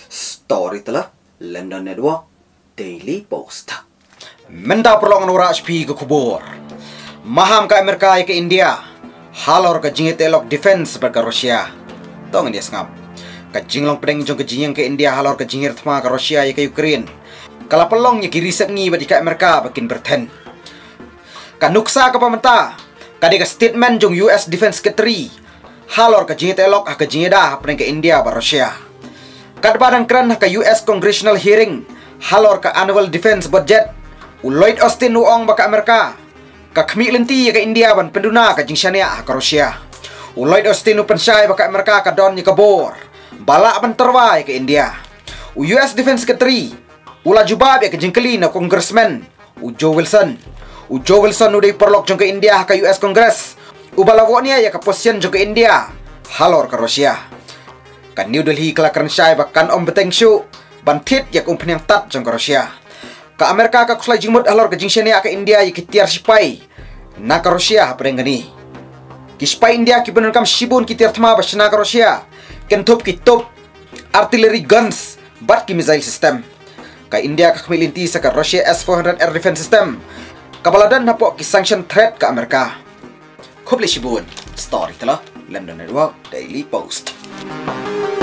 Story telah London Network Daily Post. Menda perlongan ura HP ke kubur. Maham ka Amerika ke India. Halor ka jingit elok defense berka Rusia. Tong dia sengap. Ka jinglong pedeng jong ke jingyang ke India halor ka jingir thma ka Rusia ke Ukraine. Kala pelongnya ki riset ngi badi ka Amerika bakin berten. Ka nuksa ka pamenta. Ka ka statement jong US Defense Secretary. Halor ka jingit elok ka jingida pedeng ke India ba Rusia. Kad badang kran ka US Congressional Hearing. Halor ka Annual Defense Budget. Lloyd Austin uong baka Amerika. Ka kami lenti ka India ban penduna ka jingsyania ka Rusia. Lloyd Austin pensyai baka Amerika ka don ni kabor. Bala ban terwai ka India. US Defense Secretary ula jubab ya ka jingkeli na Congressman Joe Wilson. Joe Wilson udah perlok jong ke India ka US Congress. Ubalawo niya ya ka posisyon jong ke India. Halor ka Rusia. Ka New Delhi kala kransyai bakan om beteng syu bantit ya kumpen yang tat jong ka Rusia. Ka Amerika ka kuslay jingmut halor ka jingsyania ka India ya kitiar sipai na ka Rusia hapreng gani. Kispai India ki bener kam shibun kitiar thma basna ka Rusia. Kentup kitup artillery guns bat ki missile system. Ka India ka kmilinti sa ka Russia S-400 air defense system. Kabaladan na po ki sanction threat ka Amerika. Kubli shibun. Story tala London Network Daily Post.